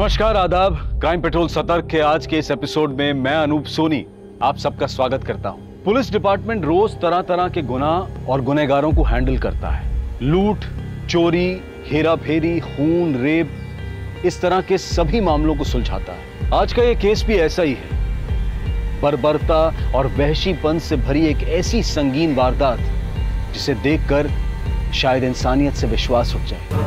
नमस्कार, आदाब। Crime petrol सतर्क के आज के इस एपिसोड में मैं अनूप सोनी आप सबका स्वागत करता हूं। पुलिस डिपार्टमेंट रोज तरह तरह के गुनाह और गुनहगारों को हैंडल करता है। लूट, चोरी, हेरा फेरी, खून, रेप, इस तरह के सभी मामलों को सुलझाता है। आज का ये केस भी ऐसा ही है। बर्बरता और वहशीपन से भरी एक ऐसी संगीन वारदात जिसे देखकर शायद इंसानियत से विश्वास उठ जाए।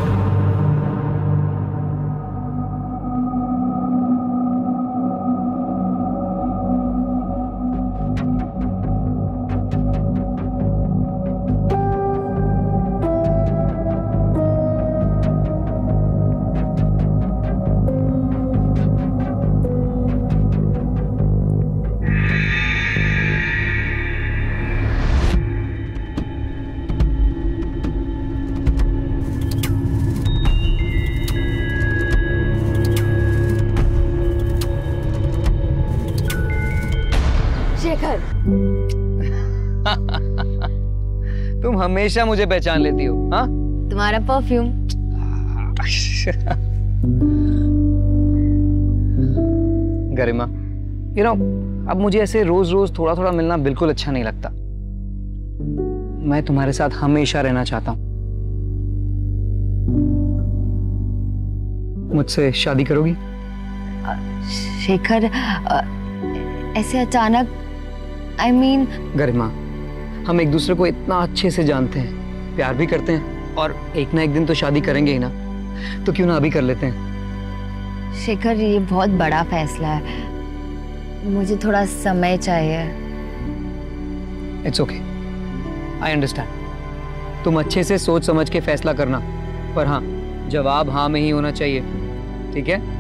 तुम हमेशा मुझे पहचान लेती हो। हाँ, तुम्हारा परफ्यूम। गरिमा, अब मुझे ऐसे रोज रोज थोड़ा थोड़ा मिलना बिल्कुल अच्छा नहीं लगता। मैं तुम्हारे साथ हमेशा रहना चाहता हूँ। मुझसे शादी करोगी? शेखर, ऐसे अचानक, I mean... गरिमा, हम एक दूसरे को इतना अच्छे से जानते हैं, प्यार भी करते हैं और एक ना एक दिन तो शादी करेंगे ही ना, तो क्यों ना अभी कर लेते हैं। शेखर, ये बहुत बड़ा फैसला है, मुझे थोड़ा समय चाहिए। It's okay, I understand. तुम अच्छे से सोच समझ के फैसला करना, पर हाँ, जवाब हाँ में ही होना चाहिए, ठीक है?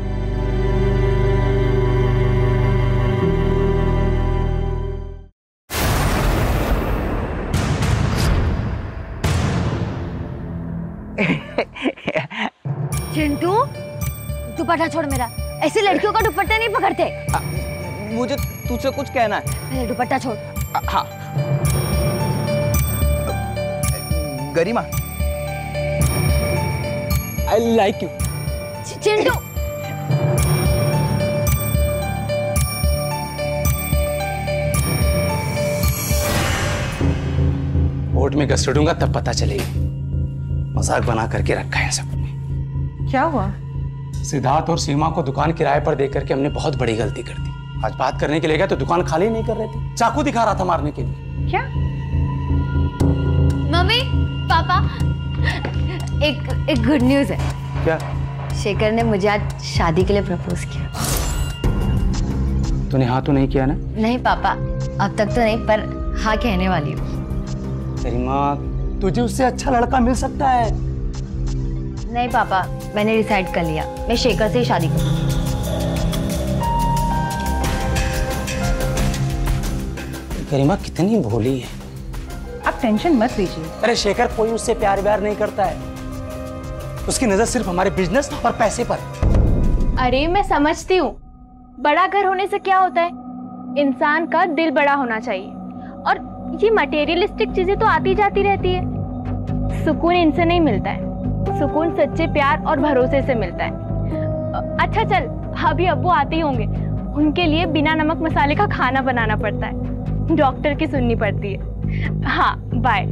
चिंटू, दुपट्टा छोड़ मेरा। ऐसी लड़कियों का दुपट्टा नहीं पकड़ते। मुझे तुझसे कुछ कहना है। मेरा दुपट्टा छोड़। हाँ। Garima, I like you. Chintu, court में घसीटूंगा तब पता चलेगी। मजाक बना करके रखा है सबने। क्या हुआ? सिद्धार्थ और सीमा को दुकान किराए पर देकर के हमने बहुत बड़ी गलती कर दी। आज बात करने के लिए गए तो दुकान खाली नहीं कर रहे थे, चाकू दिखा रहा था मारने के लिए। क्या? मम्मी, पापा, एक गुड न्यूज है। क्या? शेखर ने मुझे आज शादी के लिए प्रपोज किया। तूने हाँ तो नहीं किया ना? नहीं पापा, अब तक तो नहीं, पर हाँ कहने वाली हूँ। गरिमा, तुझे उससे अच्छा लड़का मिल सकता है। नहीं पापा, मैंने डिसाइड कर लिया, मैं शेखर से ही शादी करूंगी। गरिमा कितनी भोली है। आप टेंशन मत लीजिए। अरे शेखर कोई उससे प्यार व्यार नहीं करता है, उसकी नजर सिर्फ हमारे बिजनेस और पैसे पर। अरे मैं समझती हूँ, बड़ा घर होने से क्या होता है, इंसान का दिल बड़ा होना चाहिए, और ये मटेरियलिस्टिक चीजें तो आती जाती रहती है। सुकून इनसे नहीं मिलता है, सुकून सच्चे प्यार और भरोसे से मिलता है। अच्छा चल, अभी अब्बू आते ही होंगे, उनके लिए बिना नमक मसाले का खाना बनाना पड़ता है, डॉक्टर की सुननी पड़ती है। हाँ, बाय।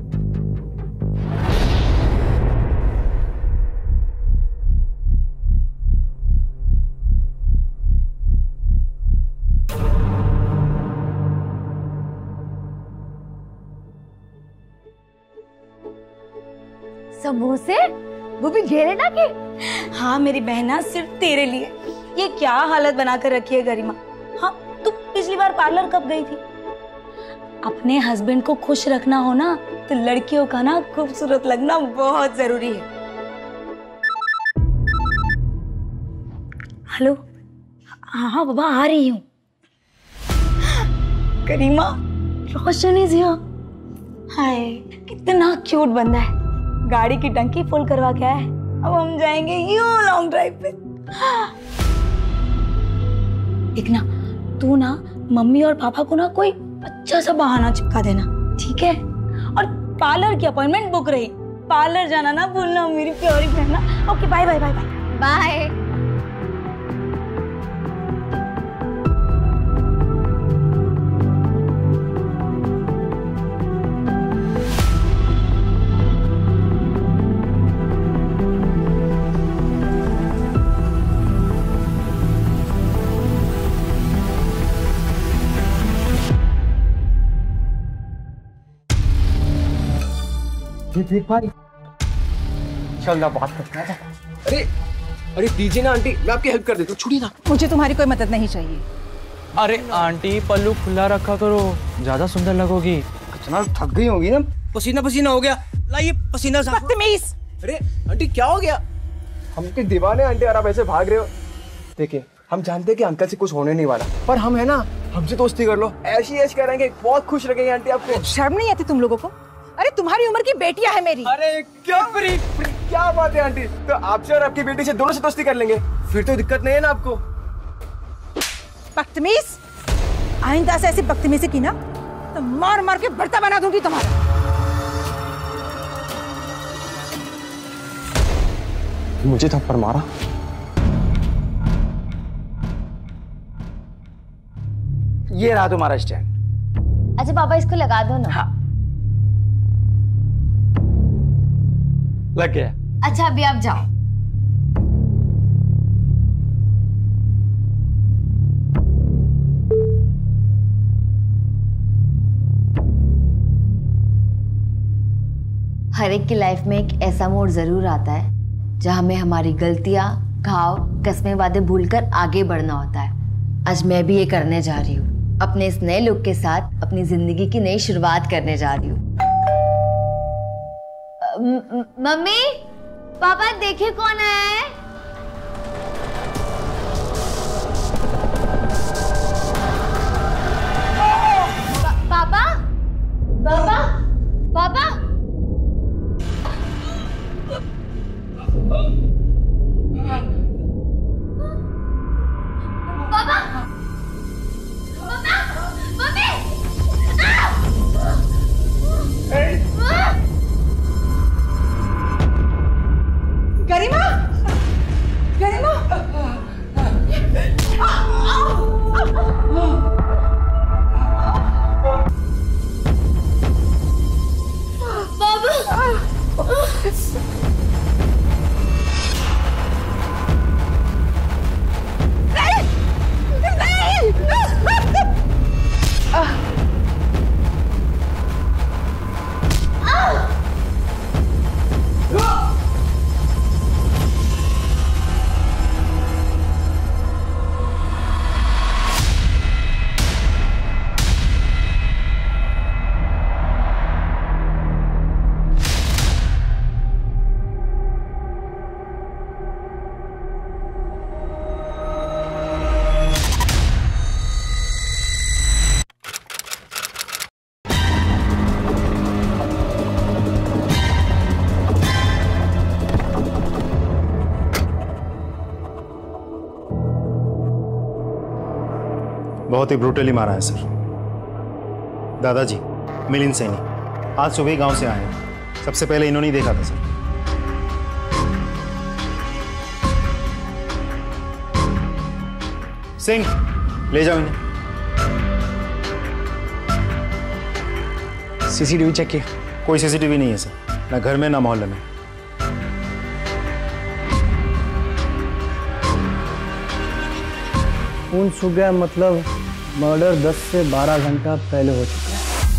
समोसे, वो भी घेरे ना के। हाँ मेरी बहना, सिर्फ तेरे लिए। ये क्या हालत बना कर रखी है गरिमा। हाँ, तू पिछली बार पार्लर कब गई थी? अपने हस्बैंड को खुश रखना हो ना, तो लड़कियों का ना खूबसूरत लगना बहुत जरूरी है। हेलो, हाँ बाबा, आ रही हूँ। गरिमा, रोशन इज हियर। हाय, कितना क्यूट बंदा है। गाड़ी की टंकी फुल करवा के आया है, अब हम जाएंगे यूं लॉन्ग ड्राइव पे। एक ना, तू ना मम्मी और पापा को ना कोई अच्छा सा बहाना चिपका देना, ठीक है? और पार्लर की अपॉइंटमेंट बुक रही, पार्लर जाना ना भूलना मेरी प्यारी बहना। Okay, bye bye bye bye bye. देख पा रही? चल ना बात करते हैं। अरे अरे दीजिए ना आंटी, मैं आपकी हेल्प कर देता हूँ, छोड़िए ना। मुझे तुम्हारी कोई मदद नहीं चाहिए। अरे आंटी पल्लू खुला रखा करो, ज्यादा सुंदर लगोगी। इतना थक गई होगी ना, पसीना पसीना हो गया। लाइए पसीना साफ। बदतमीज। अरे आंटी क्या हो गया? हम के दीवाने आंटी, और आप ऐसे भाग रहे हो। देखिए हम जानते हैं कि अंकल से कुछ होने नहीं वाला, पर हम है ना, हमसे दोस्ती कर लो, ऐसी ऐश करेंगे, बहुत खुश रखेंगे आंटी आपको। शर्म नहीं आती तुम लोगों को? अरे तुम्हारी उम्र की बेटियां है मेरी। अरे क्या क्या बात है आंटी, तो आपसे और आपकी बेटी से दोनों से दोस्ती कर लेंगे, फिर तो दिक्कत नहीं है ना आपको। बदतमीज, आइंदा से ऐसी बदतमीजी की ना तो मार मार के भरता बना दूंगी तुम्हारा। मुझे थप्पड़ मारा? ये रहा तुम्हारा स्टैंड। अच्छा पापा इसको लगा दो ना। हाँ। लग गया। अच्छा अभी आप जाओ। हर एक की लाइफ में एक ऐसा मोड़ जरूर आता है जहां हमें हमारी गलतियां, घाव, कस्में, वादे भूलकर आगे बढ़ना होता है। आज मैं भी ये करने जा रही हूँ। अपने इस नए लुक के साथ अपनी जिंदगी की नई शुरुआत करने जा रही हूँ। मम्मी पापा देखिए कौन आया है। पापा पापा पापा पापा मम्मी गरिमा, गरिमा, बहुत ही ब्रूटली मारा है सर। दादाजी मिलिंद सैनी आज सुबह ही गांव से आए हैं। सबसे पहले इन्होंने ही देखा था सर। सिंह ले जाओ इन्हें। सीसीटीवी चेक किया? कोई सीसीटीवी नहीं है सर, ना घर में ना मोहल्ले में। खून सूख गया मतलब मर्डर 10 से 12 घंटा पहले हो चुका है।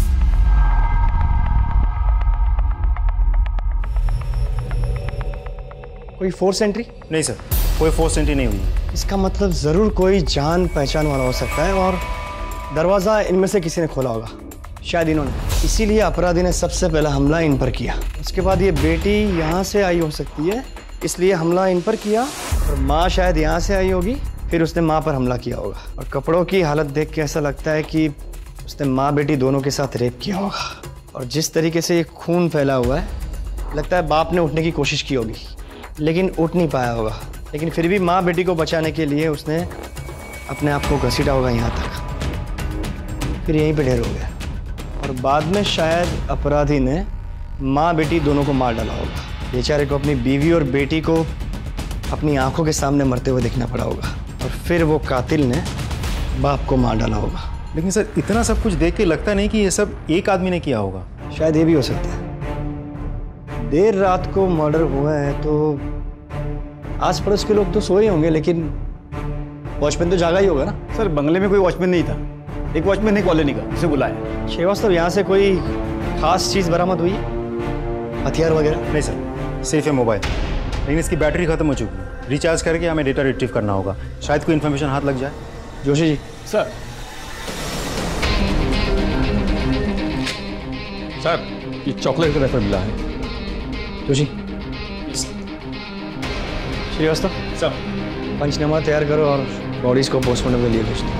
कोई फोर्स एंट्री? नहीं सर, कोई फोर्स एंट्री नहीं हुई। इसका मतलब जरूर कोई जान पहचान वाला हो सकता है और दरवाजा इनमें से किसी ने खोला होगा, शायद इन्होंने। इसीलिए अपराधी ने सबसे पहला हमला इन पर किया। उसके बाद ये बेटी यहाँ से आई हो सकती है, इसलिए हमला इन पर किया। और माँ शायद यहाँ से आई होगी, फिर उसने माँ पर हमला किया होगा। और कपड़ों की हालत देख के ऐसा लगता है कि उसने माँ बेटी दोनों के साथ रेप किया होगा। और जिस तरीके से ये खून फैला हुआ है, लगता है बाप ने उठने की कोशिश की होगी लेकिन उठ नहीं पाया होगा। लेकिन फिर भी माँ बेटी को बचाने के लिए उसने अपने आप को घसीटा होगा यहाँ तक, फिर यहीं पे ढेर हो गया। और बाद में शायद अपराधी ने माँ बेटी दोनों को मार डाला होगा। बेचारे को अपनी बीवी और बेटी को अपनी आंखों के सामने मरते हुए देखना पड़ा होगा और फिर वो कातिल ने बाप को मार डाला होगा। लेकिन सर इतना सब कुछ देख के लगता नहीं कि ये सब एक आदमी ने किया होगा। शायद ये भी हो सकता है। देर रात को मर्डर हुआ है तो आस पड़ोस के लोग तो सोए होंगे, लेकिन वॉचमैन तो जागा ही होगा ना। सर बंगले में कोई वॉचमैन नहीं था, एक वॉचमैन ने कॉलोनी का उसे बुलाया। श्रीवास्तव, यहाँ से कोई खास चीज बरामद हुई? हथियार वगैरह? नहीं सर, सिर्फ ये मोबाइल, लेकिन इसकी बैटरी खत्म हो चुकी है। रिचार्ज करके हमें डेटा रिट्रीव करना होगा, शायद कोई इन्फॉर्मेशन हाथ लग जाए। जोशी जी। सर ये चॉकलेट का रेफर मिला है। जोशी। श्रीवास्तव सर, पंचनामा तैयार करो और बॉडीज को पोस्टमार्टम के लिए भेज दो।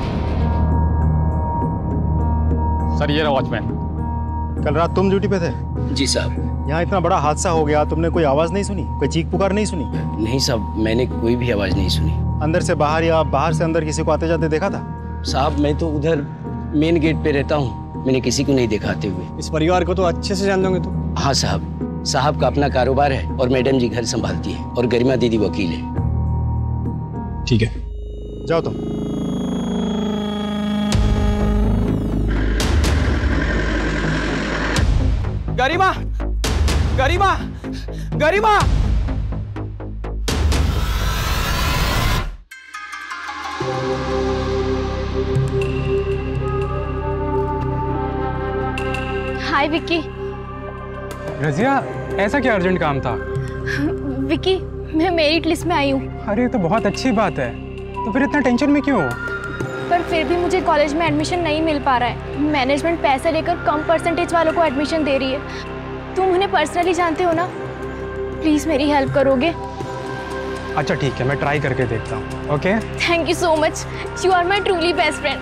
सर ये रहा वॉचमैन। कल रात तुम ड्यूटी पे थे? जी साहब। यहाँ इतना बड़ा हादसा हो गया, तुमने कोई आवाज़ नहीं सुनी, कोई चीख पुकार नहीं सुनी? नहीं साहब, मैंने कोई भी आवाज़ नहीं सुनी। अंदर से बाहर या बाहर से अंदर किसी को आते जाते देखा था? साहब मैं तो उधर मेन गेट पे रहता हूँ, मैंने किसी को नहीं देखा आते हुए। इस परिवार को तो अच्छे से जानते होंगे तुम? हाँ साहब, साहब का अपना कारोबार है और मैडम जी घर संभालती है और गरिमा दीदी वकील है। ठीक है, जाओ तुम। गरिमा, गरिमा, गरिमा। हाय विक्की। रजिया, ऐसा क्या अर्जेंट काम था? विक्की, मैं मेरिट लिस्ट में आई हूँ। अरे तो बहुत अच्छी बात है, तो फिर इतना टेंशन में क्यों? पर फिर भी मुझे कॉलेज में एडमिशन नहीं मिल पा रहा है। मैनेजमेंट पैसे लेकर कम परसेंटेज वालों को एडमिशन दे रही है। तुम उन्हें पर्सनली जानते हो ना, प्लीज मेरी हेल्प करोगे? अच्छा ठीक है, मैं ट्राई करके देखता हूँ। Okay, thank you so much, you are my truly best friend.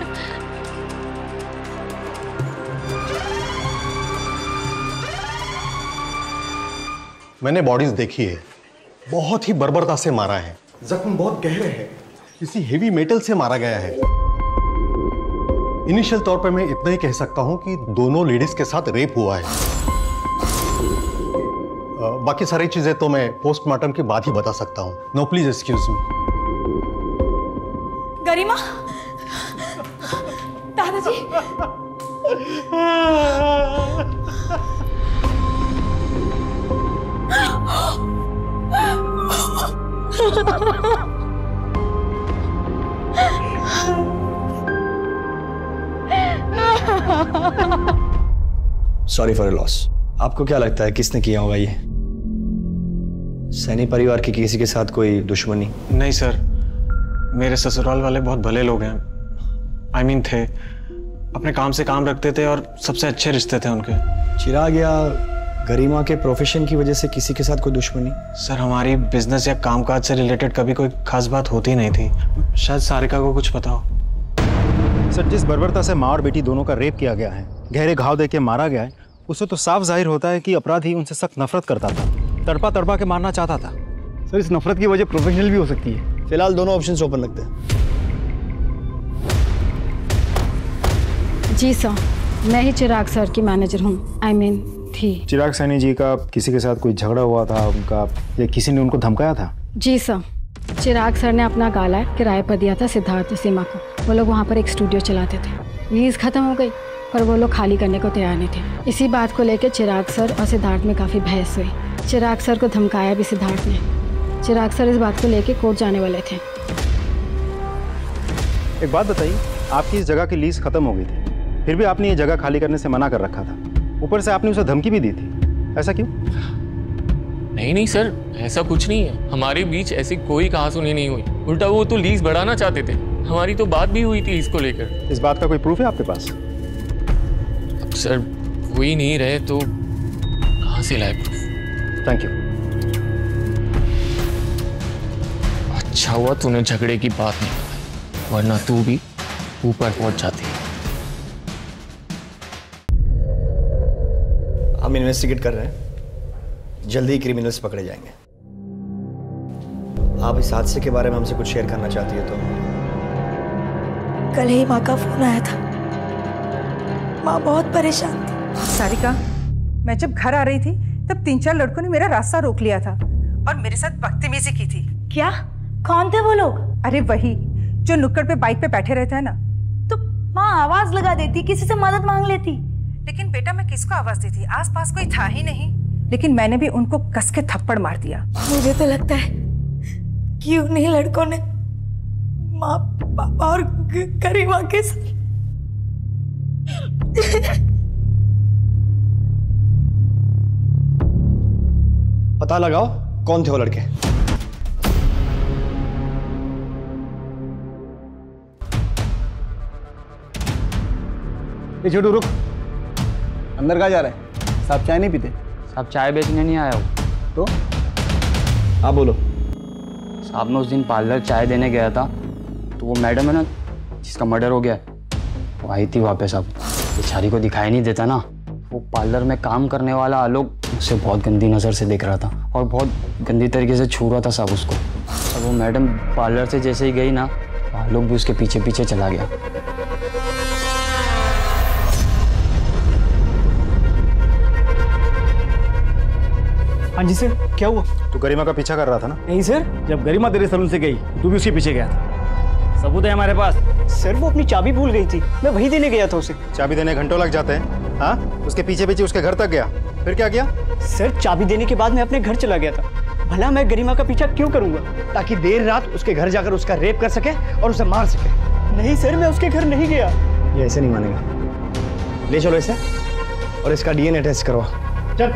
मैंने बॉडीज देखी है, बहुत ही बर्बरता से मारा है, जख्म बहुत गहरे हैं, किसी हेवी मेटल से मारा गया है। इनिशियल तौर पर मैं इतना ही कह सकता हूं कि दोनों लेडीज के साथ रेप हुआ है। बाकी सारी चीजें तो मैं पोस्टमार्टम के बाद ही बता सकता हूं। No please excuse me. Garima, दादाजी। Sorry for loss. आपको क्या लगता है किसने किया होगा ये? सैनी परिवार की किसी के साथ कोई दुश्मनी? नहीं सर, मेरे ससुराल वाले बहुत भले लोग हैं। I mean, थे, अपने काम से काम रखते थे और सबसे अच्छे रिश्ते थे उनके। चिराग या गरिमा के प्रोफेशन की वजह से किसी के साथ कोई दुश्मनी? सर हमारी बिजनेस या कामकाज से रिलेटेड कभी कोई खास बात होती नहीं थी। शायद सारिका को कुछ पता हो। सर जिस बर्बरता से माँ और बेटी दोनों का रेप किया गया है, गहरे घाव देके मारा गया है, उससे तो साफ जाहिर होता है कि अपराधी उनसे सख्त नफरत करता था, तड़पा तड़पा के मारना चाहता था। सर इस नफरत की वजह प्रोफेशनल भी हो सकती है। फिलहाल दोनों ऑप्शंस ओपन रखते हैं। जी सर, मैं ही चिराग सर की मैनेजर हूँ। I mean, थी। चिराग सैनी जी का किसी के साथ कोई झगड़ा हुआ था उनका, या किसी ने उनको धमकाया था? जी सर, चिराग सर ने अपना गाला किराए पर दिया था सिद्धार्थ और सीमा को। वो लोग वहाँ पर एक स्टूडियो चलाते थे। लीज खत्म हो गई पर वो लोग खाली करने को तैयार नहीं थे। इसी बात को लेकर चिराग सर और सिद्धार्थ में काफ़ी बहस हुई। चिराग सर को धमकाया भी सिद्धार्थ ने। चिराग सर इस बात को लेकर कोर्ट जाने वाले थे। एक बात बताइए, आपकी इस जगह की लीज खत्म हो गई थी, फिर भी आपने ये जगह खाली करने से मना कर रखा था। ऊपर से आपने उसे धमकी भी दी थी, ऐसा क्यों? नहीं सर, ऐसा कुछ नहीं है। हमारे बीच ऐसी कोई कहासुनी नहीं हुई। उल्टा वो तो लीज बढ़ाना चाहते थे। हमारी तो बात भी हुई थी इसको लेकर। इस बात का कोई प्रूफ है आपके पास? अब सर हो ही नहीं रहे तो कहाँ से लाए प्रूफ? Thank you. अच्छा हुआ तूने झगड़े की बात नहीं बताई, वरना तू भी ऊपर पहुंच जाती। हम इन्वेस्टिगेट कर रहे हैं, जल्दी ही क्रिमिनल्स पकड़े जाएंगे। आप इस हादसे के बारे में हमसे कुछ शेयर करना चाहती है तो? कल ही माँ का फोन आया था। माँ बहुत परेशान थी। सारिका, मैं जब घर आ रही थी तब 3-4 लड़कों ने मेरा रास्ता रोक लिया था और मेरे साथ बदतमीजी की थी। क्या? कौन थे वो लोग? अरे वही जो नुक्कड़ पे बाइक पे बैठे रहते हैं ना। तो माँ आवाज लगा देती, किसी से मदद मांग लेती। लेकिन बेटा मैं किसको आवाज देती, आसपास कोई था ही नहीं। लेकिन मैंने भी उनको कस के थप्पड़ मार दिया। मुझे तो लगता है कि उन्हीं लड़कों ने माँ, पापा और गरिमा के साथ पता लगाओ कौन थे वो लड़के। छोटू रुक, अंदर कहाँ जा रहे हैं? साहब चाय नहीं पीते? साहब चाय बेचने नहीं आया हूँ। तो हाँ बोलो। साहब मैं उस दिन पार्लर चाय देने गया था, तो वो मैडम है ना जिसका मर्डर हो गया, वो आई थी वहाँ पे। साहब बेचारी को दिखाई नहीं देता ना, वो पार्लर में काम करने वाला आलोक उसे बहुत गंदी नज़र से देख रहा था और बहुत गंदी तरीके से छू रहा था साहब उसको। अब वो मैडम पार्लर से जैसे ही गई ना, आलोक भी उसके पीछे पीछे चला गया। हाँ जी सर, क्या हुआ? तू गरिमा का पीछा कर रहा था ना? नहीं सर, जब गरिमा तेरे सलून से गई तू भी उसके पीछे गया था। सबूत है हमारे पास। सर वो अपनी चाबी भूल गई थी, मैं वही देने गया था उसे। चाबी देने घंटों लग जाते हैं। हाँ, उसके पीछे पीछे उसके घर तक गया, फिर क्या किया? सर चाबी देने के बाद मैं अपने घर चला गया था। भला मैं गरिमा का पीछा क्यों करूंगा? ताकि देर रात उसके घर जाकर उसका रेप कर सके और उसे मार सके। नहीं सर, मैं उसके घर नहीं गया। ये ऐसे नहीं मानेगा। ले चलो इसे और इसका डीएनए टेस्ट करवा। चल।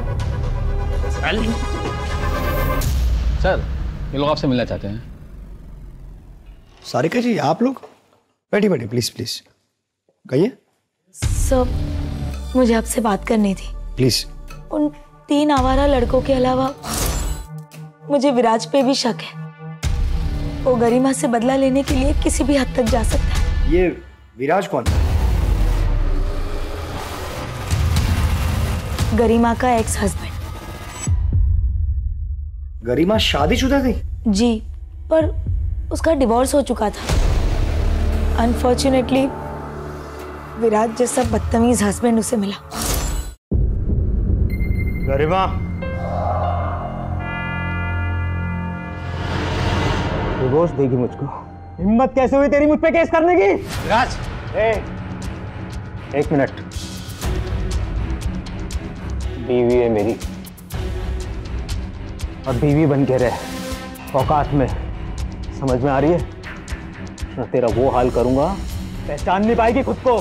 सर ये लोग आपसे मिलना चाहते हैं। सारिका जी आप लोग बैठी बैठी, प्लीज प्लीज कहिए। सर मुझे आपसे बात करनी थी। प्लीज। उन 3 आवारा लड़कों के अलावा मुझे विराज पे भी शक है। वो गरिमा से बदला लेने के लिए किसी भी हद तक जा सकता है। ये विराज कौन? गरिमा का एक्स हस्बैंड। गरिमा शादीशुदा थी? जी, पर उसका डिवोर्स हो चुका था। अनफॉर्चुनेटली विराज जैसा बदतमीज हस्बैंड उसे मिला। गरिमा, डिवोर्स देगी मुझको? हिम्मत कैसे हुई तेरी मुझ पे केस करने की? विराज, एक मिनट। बीवी है मेरी और बीवी बन के रहे औकात में, समझ में आ रही है ना? तेरा वो हाल करूंगा पहचान नहीं पाएगी खुद को।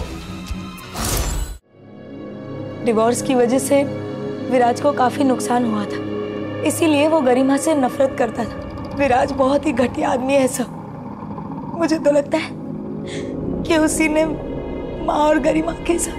डिवोर्स की वजह से विराज को काफी नुकसान हुआ था, इसीलिए वो गरिमा से नफरत करता था। विराज बहुत ही घटिया आदमी है सब। मुझे तो लगता है कि उसी ने माँ और गरिमा के साथ।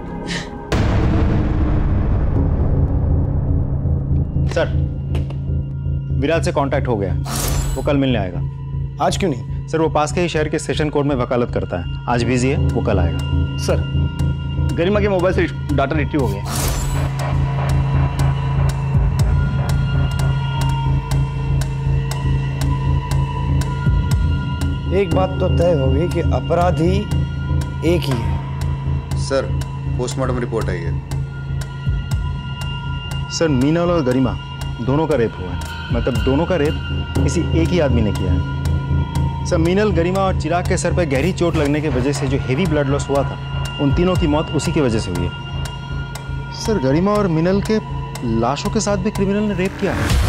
सर विराज से कांटेक्ट हो गया, वो कल मिलने आएगा। आज क्यों नहीं? सर वो पास के ही शहर के सेशन कोर्ट में वकालत करता है, आज बिजी है, वो कल आएगा। सर गरिमा के मोबाइल से डाटा रिट्रीव हो गया। एक बात तो तय होगी कि अपराधी एक ही है। सर पोस्टमार्टम रिपोर्ट आई है। सर मीनल और गरिमा दोनों का रेप हुआ है, मतलब दोनों का रेप किसी एक ही आदमी ने किया है। सर मीनल, गरिमा और चिराग के सर पर गहरी चोट लगने की वजह से जो हेवी ब्लड लॉस हुआ था, उन तीनों की मौत उसी की वजह से हुई है। सर गरिमा और मीनल के लाशों के साथ भी क्रिमिनल ने रेप किया है।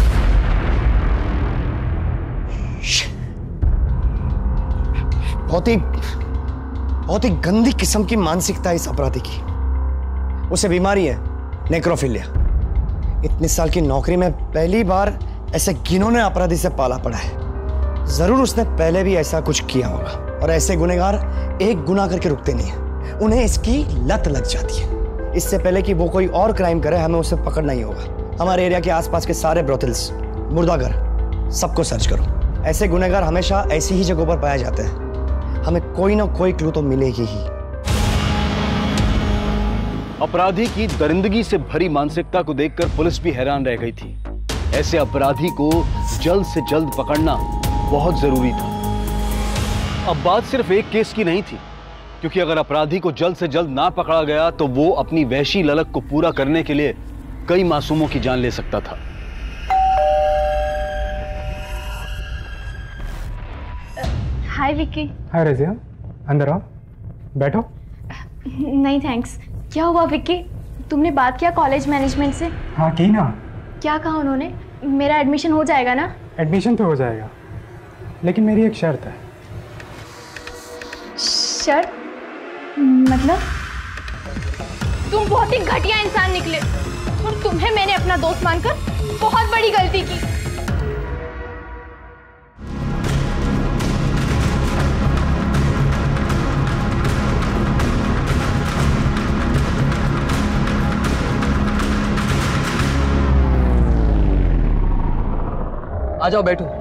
बहुत ही गंदी किस्म की मानसिकता है इस अपराधी की। उसे बीमारी है नेक्रोफिलिया। इतने साल की नौकरी में पहली बार ऐसे घिनौने अपराधी से पाला पड़ा है। जरूर उसने पहले भी ऐसा कुछ किया होगा, और ऐसे गुनहगार एक गुनाह करके रुकते नहीं है, उन्हें इसकी लत लग जाती है। इससे पहले कि वो कोई और क्राइम करे, हमें उसे पकड़ना ही होगा। हमारे एरिया के आसपास के सारे ब्रोथल्स, मुर्दाघर, सबको सर्च करो। ऐसे गुनहगार हमेशा ऐसी ही जगहों पर पाए जाते हैं। हमें कोई ना कोई क्लू तो मिलेगी ही। अपराधी की दरिंदगी से भरी मानसिकता को देखकर पुलिस भी हैरान रह गई थी। ऐसे अपराधी को जल्द से जल्द पकड़ना बहुत जरूरी था। अब बात सिर्फ एक केस की नहीं थी, क्योंकि अगर अपराधी को जल्द से जल्द ना पकड़ा गया तो वो अपनी वहशी ललक को पूरा करने के लिए कई मासूमों की जान ले सकता था। हाय विक्की। हाय रजिया, अंदर आओ, बैठो। नहीं थैंक्स। क्या हुआ विक्की? तुमने बात किया कॉलेज मैनेजमेंट से? हाँ की ना। क्या कहा उन्होंने? मेरा एडमिशन हो जाएगा ना? एडमिशन तो हो जाएगा, लेकिन मेरी एक शर्त है। शर्त? मतलब? तुम बहुत ही घटिया इंसान निकले, और तुम्हें मैंने अपना दोस्त मानकर बहुत बड़ी गलती की। आ जाओ, बैठो।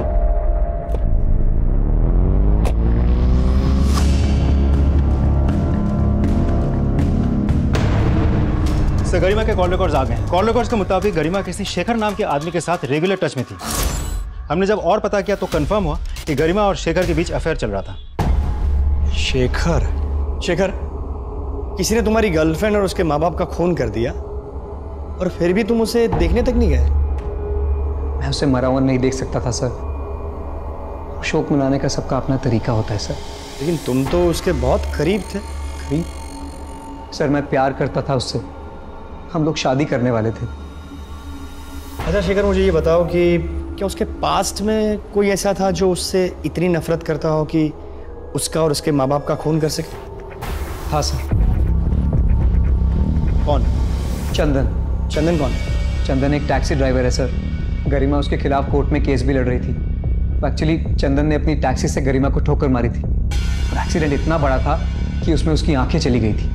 सर, गरिमा के कॉल रिकॉर्ड्स आ गए हैं। कॉल रिकॉर्ड्स के मुताबिक गरिमा किसी शेखर नाम के आदमी के साथ रेगुलर टच में थी। हमने जब और पता किया तो कंफर्म हुआ कि गरिमा और शेखर के बीच अफेयर चल रहा था। शेखर? शेखर, किसी ने तुम्हारी गर्लफ्रेंड और उसके माँ बाप का खून कर दिया और फिर भी तुम उसे देखने तक नहीं गए? मैं उसे मरा हुआ नहीं देख सकता था सर। शोक मनाने का सबका अपना तरीका होता है सर। लेकिन तुम तो उसके बहुत करीब थे। करीब? सर, मैं प्यार करता था उससे। हम लोग शादी करने वाले थे। अच्छा शेखर, मुझे ये बताओ कि क्या उसके पास्ट में कोई ऐसा था जो उससे इतनी नफरत करता हो कि उसका और उसके माँ बाप का खून कर सके? हाँ सर। कौन? चंदन। चंदन कौन? चंदन एक टैक्सी ड्राइवर है सर। गरिमा उसके खिलाफ कोर्ट में केस भी लड़ रही थी। एक्चुअली चंदन ने अपनी टैक्सी से गरिमा को ठोकर मारी थी और एक्सीडेंट इतना बड़ा था कि उसमें उसकी आंखें चली गई थी।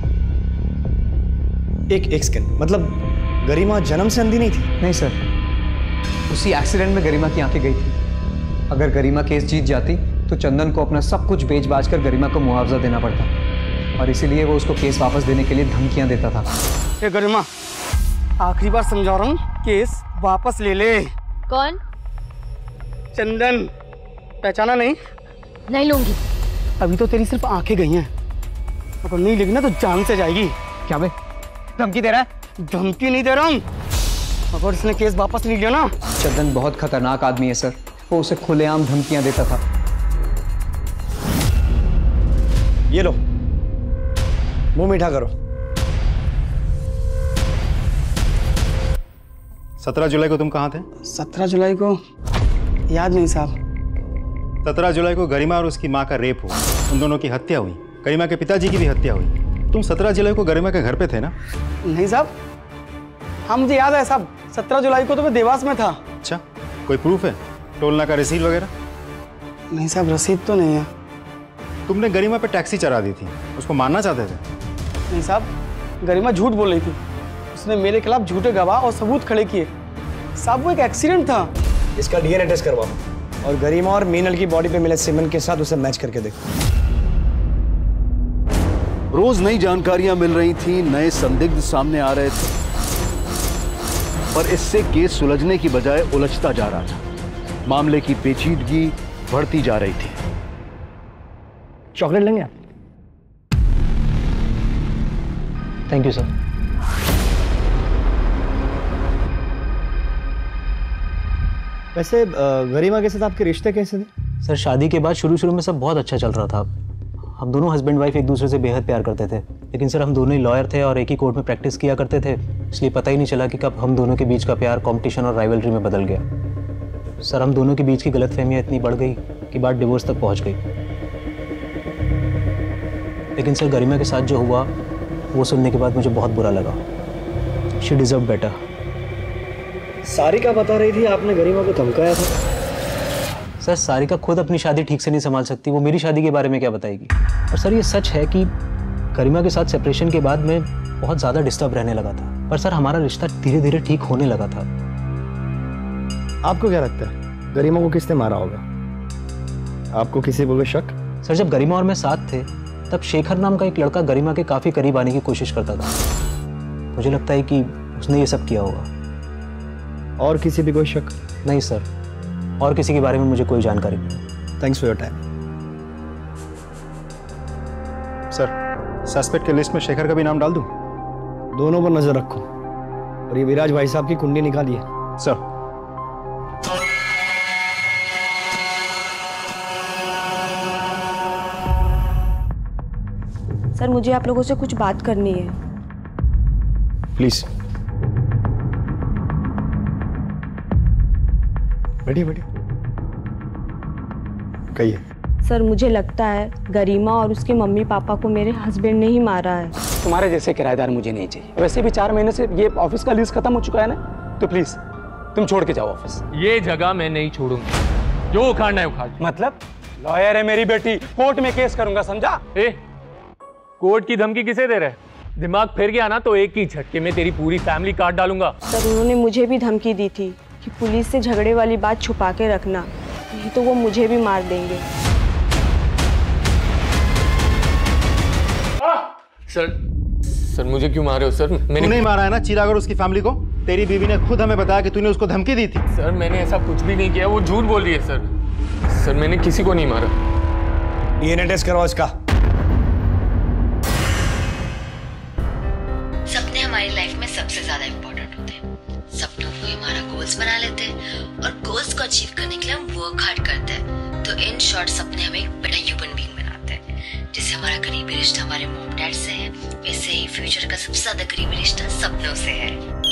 एक सेकंड, मतलब गरिमा जन्म से अंधी नहीं थी? नहीं सर, उसी एक्सीडेंट में गरिमा की आंखें गई थी। अगर गरिमा केस जीत जाती तो चंदन को अपना सब कुछ बेच बाच कर गरिमा को मुआवजा देना पड़ता और इसीलिए वो उसको केस वापस देने के लिए धमकियां देता था। ए गरिमा, आखिरी बार समझा रहा हूँ, केस वापस ले ले। कौन? चंदन। पहचाना नहीं? नहीं लूंगी। अभी तो तेरी सिर्फ आंखें गई हैं, अगर नहीं लेगी ना तो जान से जाएगी। क्या बे, धमकी दे रहा है? धमकी नहीं दे रहा हूँ, अगर इसने केस वापस नहीं लिया ना। चंदन बहुत खतरनाक आदमी है सर। वो उसे खुलेआम धमकियां देता था। ये लो, मुंह मीठा करो। 17 जुलाई को तुम कहाँ थे? 17 जुलाई को याद नहीं साहब। 17 जुलाई को गरिमा और उसकी माँ का रेप हुआ। उन दोनों की हत्या हुई। गरिमा के पिताजी की भी हत्या हुई। तुम 17 जुलाई को गरिमा के घर पे थे ना? नहीं साहब। हाँ मुझे याद है साहब, 17 जुलाई को तो मैं देवास में था। अच्छा, कोई प्रूफ है? टोल नाका रसीद वगैरह? नहीं साहब, रसीद तो नहीं है। तुमने गरिमा पे टैक्सी चढ़ा दी थी, उसको मारना चाहते थे? नहीं साहब, गरिमा झूठ बोल रही थी। उसने मेरे खिलाफ झूठे गवाह और सबूत खड़े किए। साहब वो एक एक्सीडेंट था। इसका डीएनए टेस्ट करवाओ और गरिमा और मीनल की बॉडी पे मिले सीमेंट के साथ उसे मैच करके देखो। रोज नई जानकारियां मिल रही थी, नए संदिग्ध सामने आ रहे थे और इससे केस सुलझने की बजाय उलझता जा रहा था। मामले की पेचीदगी बढ़ती जा रही थी। चॉकलेट लेंगे आप? Thank you sir. वैसे गरिमा के साथ आपके रिश्ते कैसे थे? सर, शादी के बाद शुरू में सब बहुत अच्छा चल रहा था। हम दोनों हस्बैंड वाइफ एक दूसरे से बेहद प्यार करते थे। लेकिन सर, हम दोनों ही लॉयर थे और एक ही कोर्ट में प्रैक्टिस किया करते थे, इसलिए पता ही नहीं चला कि कब हम दोनों के बीच का प्यार कंपटीशन और राइवलरी में बदल गया। सर, हम दोनों के बीच की गलतफहमियां इतनी बढ़ गई कि बात डिवोर्स तक पहुंच गई। लेकिन सर, गरिमा के साथ जो हुआ वो सुनने के बाद मुझे बहुत बुरा लगा। She deserve better. सारिका बता रही थी आपने गरिमा को धमकाया था। सर, सारिका खुद अपनी शादी ठीक से नहीं संभाल सकती, वो मेरी शादी के बारे में क्या बताएगी। और सर, ये सच है कि गरिमा के साथ सेपरेशन के बाद मैं बहुत ज़्यादा डिस्टर्ब रहने लगा था। पर सर, हमारा रिश्ता धीरे धीरे ठीक होने लगा था। आपको क्या लगता है गरिमा को किसने मारा होगा? आपको किसी पर शक? सर, जब गरिमा और मैं साथ थे तब शेखर नाम का एक लड़का गरिमा के काफ़ी करीब आने की कोशिश करता था। मुझे लगता है कि उसने ये सब किया होगा। और किसी भी कोई शक? नहीं सर, और किसी के बारे में मुझे कोई जानकारी नहीं। Thanks for your time. Sir, suspect के लिस्ट में शेखर का भी नाम डाल दूं? दोनों पर नजर रखो और ये विराज भाई साहब की कुंडली निकालिए। सर। सर, मुझे आप लोगों से कुछ बात करनी है। प्लीज बैठिए बैठिए, कहिए। सर, मुझे लगता है गरिमा और उसके मम्मी पापा को मेरे हस्बैंड ने ही मारा है। तुम्हारे जैसे किराएदार मुझे नहीं चाहिए। वैसे भी 4 महीने से ये ऑफिस का लीज खत्म हो चुका है ना, तो प्लीज तुम छोड़ के जाओ ऑफिस। ये जगह मैं नहीं छोड़ूंगा, जो उखाड़ना है उखाड़। मतलब लॉयर है मेरी बेटी, कोर्ट में केस करूंगा, समझा? कोर्ट की धमकी किसे दे रहे? दिमाग फिर गया ना तो एक ही झटके में तेरी पूरी फैमिली काट डालूंगा। सर उन्होंने मुझे भी धमकी दी थी कि पुलिस से झगड़े वाली बात छुपा के रखना, नहीं तो वो मुझे भी मार देंगे। सर मुझे क्यों मारे हो सर? मैंने नहीं मारा है ना चिराग और उसकी फैमिली को। तेरी बीवी ने खुद हमें बताया कि तूने उसको धमकी दी थी। सर मैंने ऐसा कुछ भी नहीं किया, वो झूठ बोल रही है सर मैंने किसी को नहीं मारा। डीएनए टेस्ट करवाओ इसका। सपने हमारी लाइफ में सबसे ज्यादा इम्पोर्टेंट होते हैं। सपनों को हमारा गोल्स बना लेते हैं और गोल्स को अचीव करने के लिए हम वर्क हार्ड करते हैं। तो इन शॉर्ट सपने हमें एक बड़ा ह्यूमन बीइंग बनाते हैं। जैसे हमारा करीबी रिश्ता हमारे मॉम डैड से है, वैसे ही फ्यूचर का सबसे ज्यादा करीबी रिश्ता सपनों से है।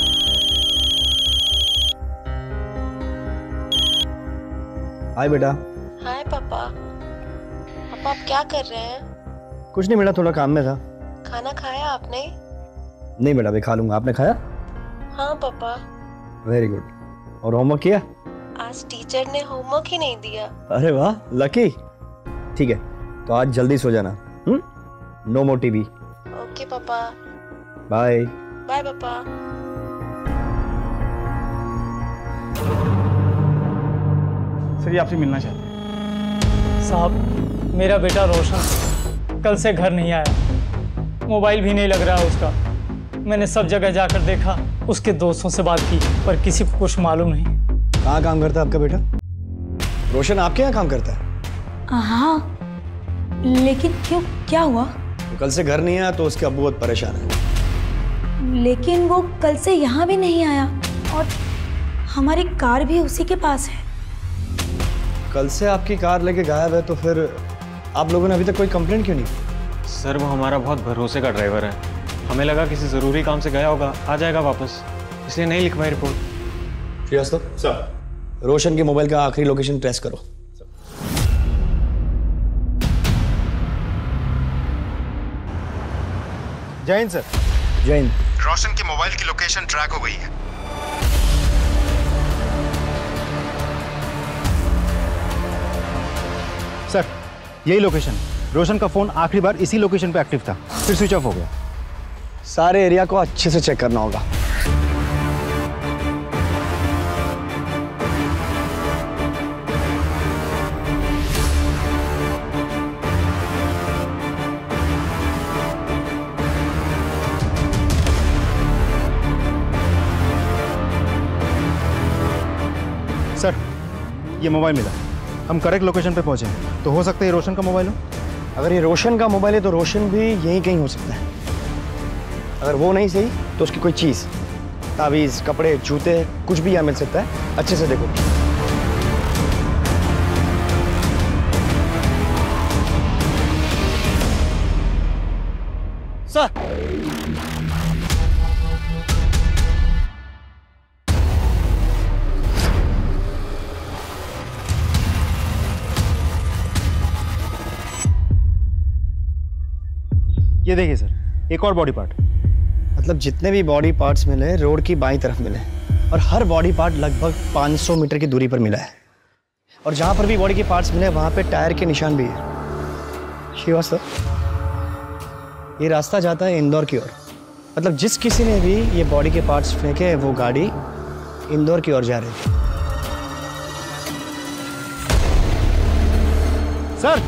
हाय बेटा। हाय पापा। पापा आप क्या कर रहे हैं? कुछ नहीं बेटा, थोड़ा काम में था। खाना खाया आपने? नहीं बेटा, अभी खा लूंगा। आपने खाया? हाँ पापा। Very good. और होमवर्क किया? आज टीचर ने होमवर्क ही नहीं दिया। अरे वाह, लकी। ठीक है, तो आज जल्दी सो जाना। No more TV. ओके पापा। बाय। बाय पापा। सर ये आपसे मिलना चाहते हैं। साहब मेरा बेटा रोशन कल से घर नहीं आया, मोबाइल भी नहीं लग रहा है उसका। मैंने सब जगह जाकर देखा, उसके दोस्तों से बात की, पर किसी को कुछ मालूम नहीं। कहाँ काम करता है आपका बेटा? रोशन आपके यहाँ काम करता है? हाँ, लेकिन क्यों, क्या हुआ? तो कल से घर नहीं आया तो उसके अब्बू बहुत परेशान है। लेकिन वो कल से यहाँ भी नहीं आया और हमारी कार भी उसी के पास है। कल से आपकी कार लेके गायब है, तो फिर आप लोगों ने अभी तक कोई कंप्लेंट क्यों नहीं? सर वो हमारा बहुत भरोसे का ड्राइवर है, हमें लगा किसी ज़रूरी काम से गया होगा, आ जाएगा वापस, इसलिए नहीं लिखवाई रिपोर्ट। श्रीवास्तव सर, रोशन के मोबाइल का आखिरी लोकेशन ट्रेस करो। जय हिंद सर। जय हिंद। रोशन के मोबाइल की लोकेशन ट्रैक हो गई है। सर यही लोकेशन, रोशन का फोन आखिरी बार इसी लोकेशन पे एक्टिव था, फिर स्विच ऑफ हो गया। सारे एरिया को अच्छे से चेक करना होगा। सर ये मोबाइल मिला, हम करेक्ट लोकेशन पे पहुंचे हैं, तो हो सकता है रोशन का मोबाइल हो। अगर ये रोशन का मोबाइल है तो रोशन भी यहीं कहीं हो सकता है। अगर वो नहीं सही तो उसकी कोई चीज़, तावीज़, कपड़े, जूते, कुछ भी यहाँ मिल सकता है। अच्छे से देखो। सर ये देखिए सर, एक और बॉडी पार्ट। मतलब जितने भी बॉडी पार्ट्स मिले रोड की बाईं तरफ मिले, और हर बॉडी पार्ट लगभग 500 मीटर की दूरी पर मिला है। और जहां पर भी बॉडी के पार्ट्स मिले वहां पे टायर के निशान भी है। श्रीवास्तव, ये रास्ता जाता है इंदौर की ओर। मतलब जिस किसी ने भी ये बॉडी के पार्ट्स फेंके वो गाड़ी इंदौर की ओर जा रही थी। सर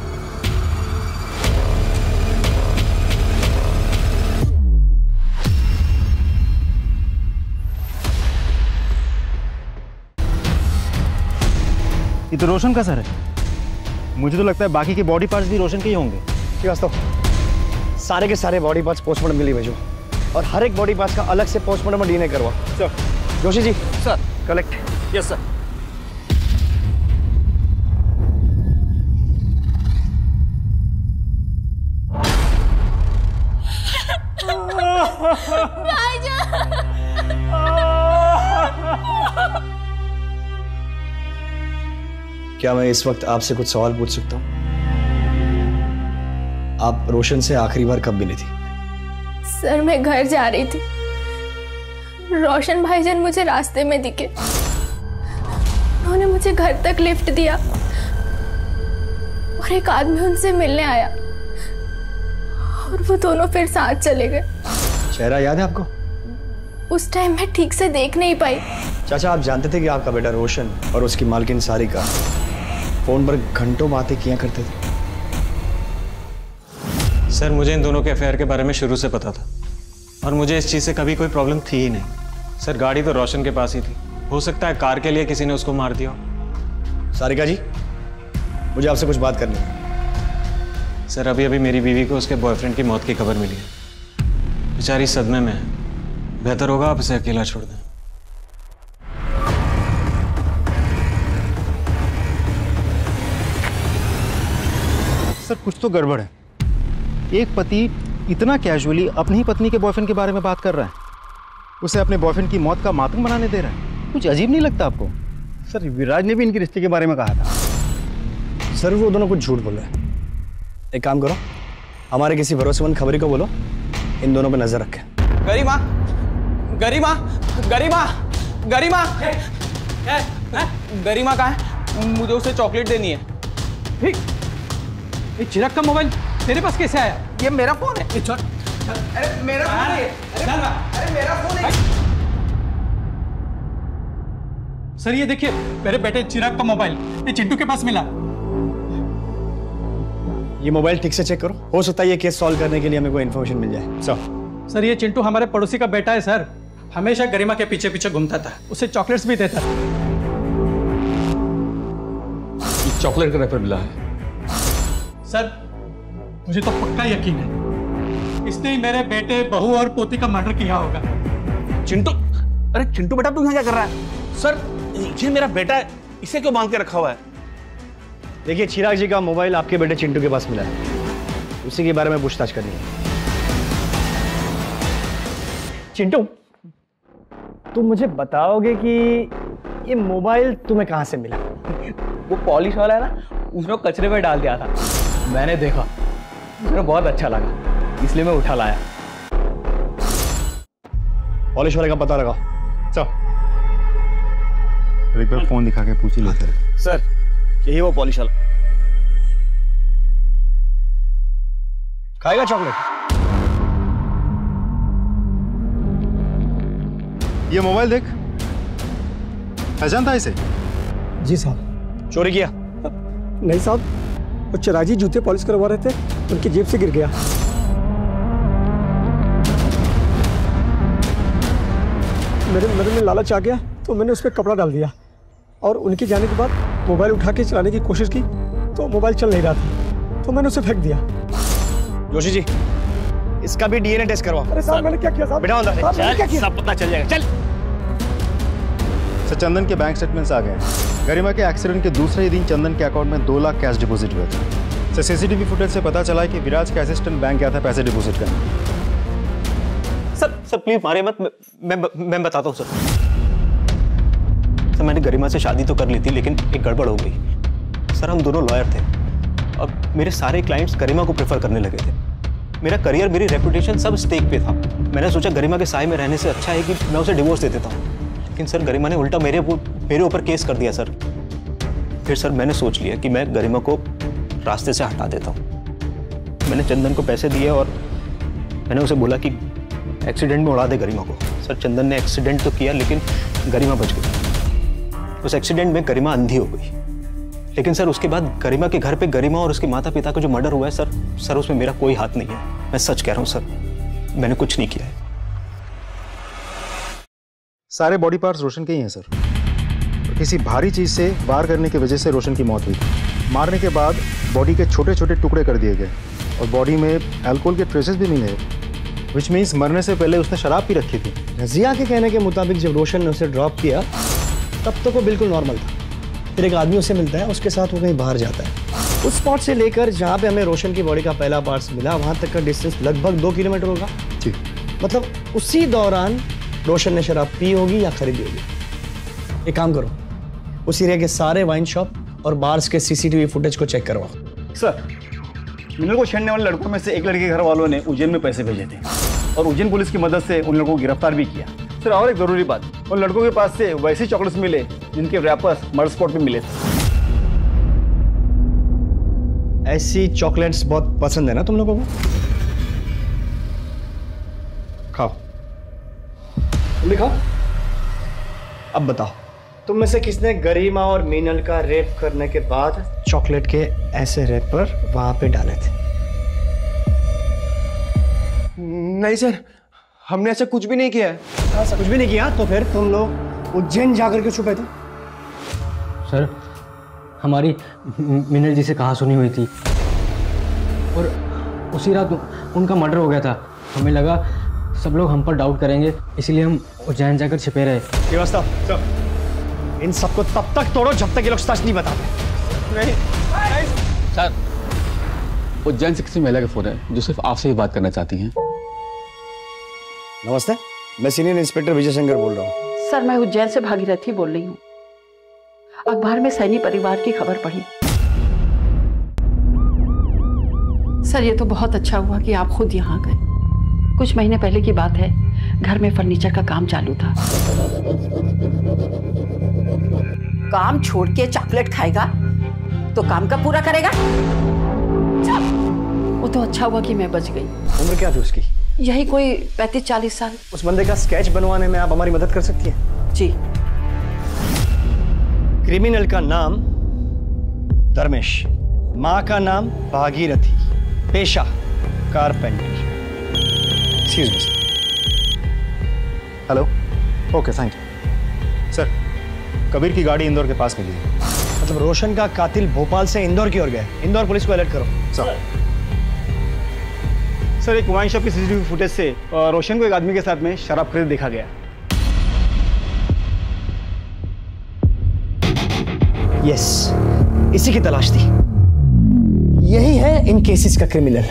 ये तो रोशन का सर है। मुझे तो लगता है बाकी के बॉडी पार्ट्स भी रोशन के ही होंगे। श्रीवास्तव, सारे के सारे बॉडी पार्ट्स पोस्टमार्टम के लिए भेजो, और हर एक बॉडी पार्ट्स का अलग से पोस्टमार्टम डीएनए करवाओ। Sir. Joshi ji. Sir. Collect. Yes sir. क्या मैं इस वक्त आपसे कुछ सवाल पूछ सकता हूँ? आप रोशन से आखिरी बार कब मिली थी? सर मैं घर जा रही थी, रोशन भाईजान मुझे रास्ते में दिखे। उन्होंने मुझे घर तक लिफ्ट दिया और एक आदमी उनसे मिलने आया और वो दोनों फिर साथ चले गए। चेहरा याद है आपको? उस टाइम मैं ठीक से देख नहीं पाई। चाचा, आप जानते थे कि आपका बेटा रोशन और उसकी मालकिन सारिका फोन पर घंटों बातें किया करते थे? सर, मुझे इन दोनों के अफेयर के बारे में शुरू से पता था और मुझे इस चीज़ से कभी कोई प्रॉब्लम थी ही नहीं। सर, गाड़ी तो रोशन के पास ही थी, हो सकता है कार के लिए किसी ने उसको मार दिया हो। सारिका जी, मुझे आपसे कुछ बात करनी है। सर, अभी अभी मेरी बीवी को उसके बॉयफ्रेंड की मौत की खबर मिली है। बेचारी सदमे में है, बेहतर होगा आप इसे अकेला छोड़ दें। सर, कुछ तो गड़बड़ है। एक पति इतना कैजुअली अपनी ही पत्नी के बॉयफ्रेंड के बारे में बात कर रहा है, उसे अपने बॉयफ्रेंड की मौत का मातम बनाने दे रहा है। कुछ अजीब नहीं लगता आपको? सर, विराज ने भी इनके रिश्ते के बारे में कहा था। सर, वो दोनों कुछ झूठ बोल रहे हैं। एक काम करो, हमारे किसी भरोसेमंद खबरी को बोलो, इन दोनों पर नजर रखें। गरिमा, गरिमा, गरिमा, गरिमा, गरिमा कहाँ है? मुझे उसे चॉकलेट देनी है। ये चिराग का मोबाइल तेरे पास कैसे आया? ये मेरा फोन है। अरे मेरा फोन है। अरे मेरा फोन है। सर, ये देखिए, मेरे बेटे चिराग का मोबाइल ये चिंटू के पास मिला। ये मोबाइल ठीक से चेक करो, हो सकता है ये केस सॉल्व करने के लिए हमें कोई इन्फॉर्मेशन मिल जाए। सर, ये चिंटू हमारे पड़ोसी का बेटा है सर, हमेशा गरिमा के पीछे पीछे घूमता था, उसे चॉकलेट्स भी देता था। चॉकलेट का रैपर मिला है। सर, मुझे तो पक्का यकीन है इसने ही मेरे बेटे, बहू और पोती का मर्डर किया होगा। चिंटू, अरे चिंटू बेटा, तू यहाँ क्या कर रहा है? सर, ये मेरा बेटा है, इसे क्यों बांध के रखा हुआ है? देखिए, चिराग जी का मोबाइल आपके बेटे चिंटू के पास मिला है, उसी के बारे में पूछताछ करनी है। चिंटू, तुम मुझे बताओगे कि ये मोबाइल तुम्हें कहां से मिला? वो पॉलिश वाला है ना, उसने कचरे में डाल दिया था, मैंने देखा, मुझे बहुत अच्छा लगा, इसलिए मैं उठा लाया। पॉलिश वाले का पता लगाओ। चलो एक बार फोन दिखा के पूछ ही लेते हैं। सर, यही वो पॉलिश वाला। खाएगा चॉकलेट? ये मोबाइल देख, पहचान था इसे? जी साहब। चोरी किया? नहीं साहब, वो चिराजी जूते पॉलिश करवा रहे थे, उनकी जेब से गिर गया। मेरे में लालच आ गया तो मैंने उस पर कपड़ा डाल दिया और उनके जाने के बाद मोबाइल उठा के चलाने की कोशिश की तो मोबाइल चल नहीं रहा था, तो मैंने उसे फेंक दिया। जोशी जी, इसका भी डीएनए टेस्ट करवाओ। अरे साहब, मैंने क्या किया साहब? बेटा अंदर चल, सब पता चल जाएगा। चल। सर, चंदन के बैंक स्टेटमेंट्स आ गए हैं। गरिमा के एक्सीडेंट के दूसरे ही दिन चंदन के अकाउंट में 2 लाख कैश डिपॉजिट हुए थे। सर, सीसीटीवी फुटेज से पता चला है कि विराज का असिस्टेंट बैंक गया था पैसे डिपॉजिट करने। सर प्लीज मारे मत, मैं बताता हूँ सर। मैंने गरिमा से शादी तो कर ली थी, लेकिन एक गड़बड़ हो गई। सर, हम दोनों लॉयर थे, अब मेरे सारे क्लाइंट्स गरिमा को प्रेफर करने लगे थे। मेरा करियर, मेरी रेपुटेशन सब स्टेक पे था। मैंने सोचा गरिमा के साए में रहने से अच्छा है कि मैं उसे डिवोर्स दे देता हूँ, लेकिन सर गरिमा ने उल्टा मेरे ऊपर केस कर दिया सर। फिर सर मैंने सोच लिया कि मैं गरिमा को रास्ते से हटा देता हूँ। मैंने चंदन को पैसे दिए और मैंने उसे बोला कि एक्सीडेंट में उड़ा दे गरिमा को। सर, चंदन ने एक्सीडेंट तो किया, लेकिन गरिमा बच गई। उस एक्सीडेंट में गरिमा अंधी हो गई, लेकिन सर उसके बाद गरिमा के घर पे गरिमा और उसके माता पिता का जो मर्डर हुआ है सर उसमें मेरा कोई हाथ नहीं है। मैं सच कह रहा हूँ सर, मैंने कुछ नहीं किया है। सारे बॉडी पार्ट्स रोशन के ही हैं सर। तो किसी भारी चीज से वार करने की वजह से रोशन की मौत हुई। मारने के बाद बॉडी के छोटे छोटे टुकड़े कर दिए गए और बॉडी में अल्कोहल के ट्रेसेस भी मिले, विच मीन्स मरने से पहले उसने शराब पी रखी थी। रजिया के कहने के मुताबिक जब रोशन ने उसे ड्रॉप किया तब तक वो बिल्कुल नॉर्मल था। फिर एक आदमी उसे मिलता है, उसके साथ वो कहीं बाहर जाता है। उस स्पॉट से लेकर जहाँ पे हमें रोशन की बॉडी का पहला पार्ट्स मिला, वहाँ तक का डिस्टेंस लगभग 2 किलोमीटर होगा। जी। मतलब उसी दौरान रोशन ने शराब पी होगी या खरीदी होगी। एक काम करो, उस एरिया के सारे वाइन शॉप और बार्स के सीसीटीवी फुटेज को चेक करवाओ। सर, मिनल को छेड़ने वाले लड़कों में से एक लड़के के घर वालों ने उज्जैन में पैसे भेजे थे और उज्जैन पुलिस की मदद से उन लोगों को गिरफ्तार भी किया। सर और एक जरूरी बात, उन लड़कों के पास से वैसे चॉकलेट्स मिले जिनके रैपर्स मर्डर स्पॉट पे मिले थे। ऐसी चॉकलेट्स बहुत पसंद है ना तुम लोगों को? खाओ, तुम खाओ। अब बताओ, तुम में से किसने गरिमा और मीनल का रेप करने के बाद चॉकलेट के ऐसे रैपर वहां पे डाले थे? नहीं सर, हमने ऐसा कुछ भी नहीं किया है। ऐसा कुछ भी नहीं किया तो फिर तुम लोग उज्जैन जाकर के छुपे थे? सर, हमारी मीनल जी से कहा सुनी हुई थी और उसी रात उनका मर्डर हो गया था। हमें लगा सब लोग हम पर डाउट करेंगे, इसीलिए हम उज्जैन जाकर छिपे रहे। व्यवस्था सर, इन सबको तब तक तोड़ो जब तक ये लोग सच नहीं बताते। नहीं सर, उज्जैन से किसी महिला का फोन है जो सिर्फ आपसे ही बात करना चाहती हैं। नमस्ते, मैं सीनियर इंस्पेक्टर विजय शंकर बोल रहा हूँ। सर, मैं उज्जैन से भागीरथी बोल रही हूँ। अखबार में सैनी परिवार की खबर पढ़ी। सर, ये तो बहुत अच्छा हुआ कि आप खुद यहाँ गए। कुछ महीने पहले की बात है, घर में फर्नीचर का काम चालू था। काम छोड़ के चॉकलेट खाएगा तो काम कब पूरा करेगा? वो तो अच्छा हुआ कि मैं बच गई। उम्र क्या थी उसकी? यही कोई 35-40 साल। उस बंदे का स्केच बनवाने में आप हमारी मदद कर सकती हैं? जी। क्रिमिनल का नाम धर्मेश, माँ का नाम भागीरथी, पेशा carpenter. Excuse me. Hello, okay thank you. Sir, Kabir की गाड़ी इंदौर के पास मिली है। मतलब रोशन का कातिल भोपाल से इंदौर की ओर गया। इंदौर पुलिस को अलर्ट करो। सर, एक वाइन शॉप की सीसीटीवी फुटेज से रोशन को एक आदमी के साथ में शराब खरीद देखा गया। यस, इसी की तलाश थी। यही है इन केसेस का क्रिमिनल।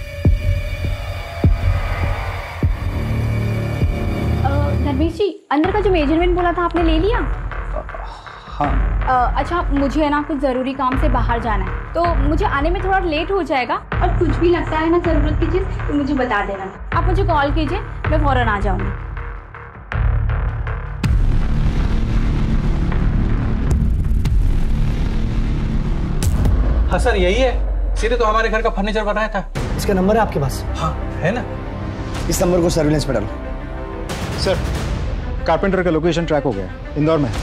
धर्मेश जी, अंदर का जो मेजरमेंट बोला था आपने ले लिया? हाँ। अच्छा, मुझे ना कुछ ज़रूरी काम से बाहर जाना है, तो मुझे आने में थोड़ा लेट हो जाएगा। और कुछ भी लगता है ना ज़रूरत की चीज़ तो मुझे बता देना। आप मुझे कॉल कीजिए, मैं फ़ौरन आ जाऊँगी। हाँ सर, यही है। सीधे तो हमारे घर का फर्नीचर बनाया था। इसका नंबर है आपके पास? हाँ है ना। इस नंबर को सर्विलेंस पे डालो। सर, कारपेंटर का लोकेशन ट्रैक हो गया, इंदौर में।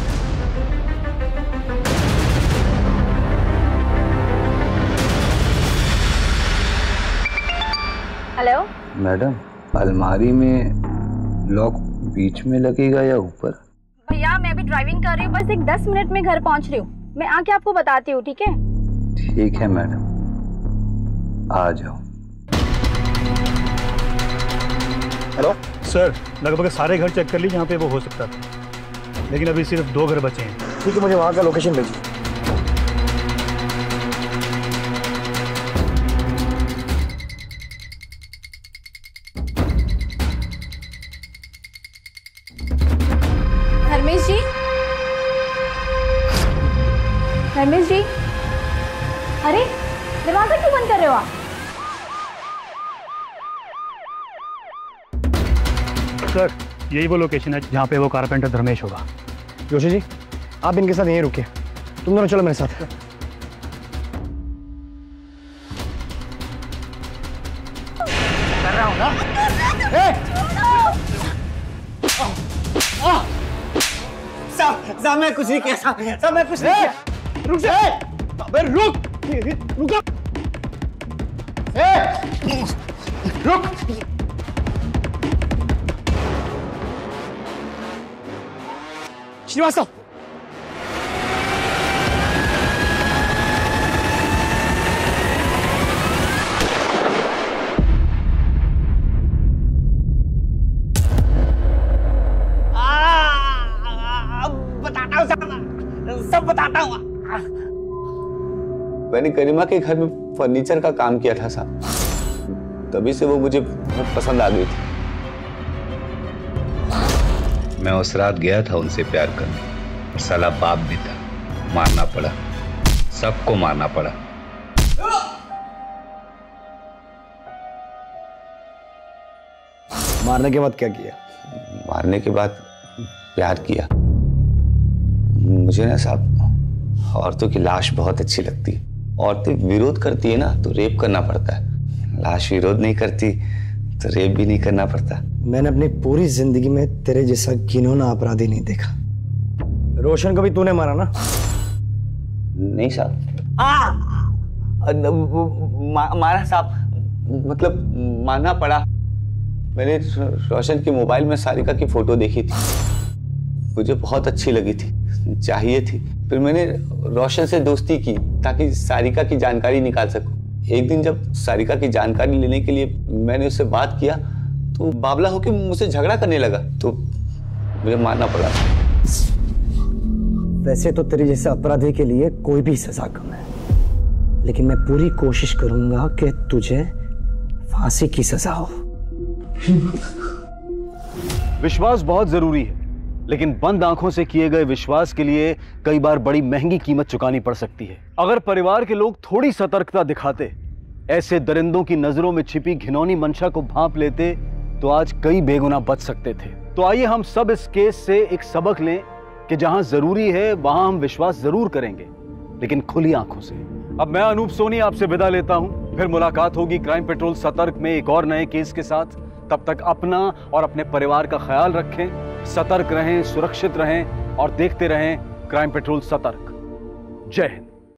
हेलो मैडम, अलमारी में लॉक बीच में लगेगा या ऊपर? भैया, मैं अभी ड्राइविंग कर रही हूँ, बस एक 10 मिनट में घर पहुँच रही हूँ। मैं आके आपको बताती हूँ, ठीक है? ठीक है मैडम, आ जाओ। हेलो सर, लगभग सारे घर चेक कर ली जहाँ पे वो हो सकता था, लेकिन अभी सिर्फ 2 घर बचे हैं। ठीक है, मुझे वहाँ का लोकेशन भेजिए। धर्मेश जी, धर्मेश जी, अरे दरवाजा क्यों बंद कर रहे हो आप? सर, यही वो लोकेशन है जहाँ पे वो कारपेंटर धर्मेश होगा। जोशी जी, आप इनके साथ यहीं रुकिए। तुम दोनों चलो मेरे साथ। कर रहा हूँ ना। साहब, मैं कुछ नहीं किया। साहब, मैं कुछ नहीं किया। रुक जा। अबे रुक, रुक। रुक। श्रीवास्तव, बताता हूँ, सब बताता हूँ। मैंने गरिमा के घर में फर्नीचर का काम किया था साहब, तभी से वो मुझे बहुत पसंद आ गई थी। मैं उस रात गया था उनसे प्यार करने, और साला बाप भी था, मारना पड़ा, सबको मारना पड़ा। मारने के बाद क्या किया? मारने के बाद प्यार किया। मुझे ना साहब औरतों की लाश बहुत अच्छी लगती है। औरतें विरोध करती है ना तो रेप करना पड़ता है, लाश विरोध नहीं करती तो रेप भी नहीं करना पड़ता। मैंने अपनी पूरी जिंदगी में तेरे जैसा घिनौना अपराधी नहीं देखा। रोशन को भी तूने मारा ना? नहीं साहब। मारा साहब, मतलब मारना पड़ा। मैंने रोशन के मोबाइल में सारिका की फोटो देखी थी, मुझे बहुत अच्छी लगी थी, चाहिए थी। फिर मैंने रोशन से दोस्ती की ताकि सारिका की जानकारी निकाल सकूं। एक दिन जब सारिका की जानकारी लेने के लिए मैंने उससे बात किया तो बावला होकर मुझसे झगड़ा करने लगा, तो मुझे मारना पड़ा। वैसे तो तेरे जैसे अपराधी के लिए कोई भी सजा कम है, लेकिन मैं पूरी कोशिश करूंगा कि तुझे फांसी की सजा हो। विश्वास बहुत जरूरी है, लेकिन बंद आंखों से किए गए विश्वास के लिए कई बार बड़ी महंगी कीमत चुकानी पड़ सकती है। अगर परिवार के लोग थोड़ी सतर्कता दिखाते, ऐसे दरिंदों की नजरों में छिपी घिनौनी मंशा को भांप लेते, तो आज कई बेगुनाह बच सकते थे। तो आइए हम सब इस केस से एक सबक लें कि जहां जरूरी है वहां हम विश्वास जरूर करेंगे, लेकिन खुली आंखों से। अब मैं अनूप सोनी आपसे विदा लेता हूं, फिर मुलाकात होगी क्राइम पेट्रोल सतर्क में एक और नए केस के साथ। तब तक अपना और अपने परिवार का ख्याल रखें, सतर्क रहें, सुरक्षित रहें और देखते रहें क्राइम पेट्रोल सतर्क। जय हिंद।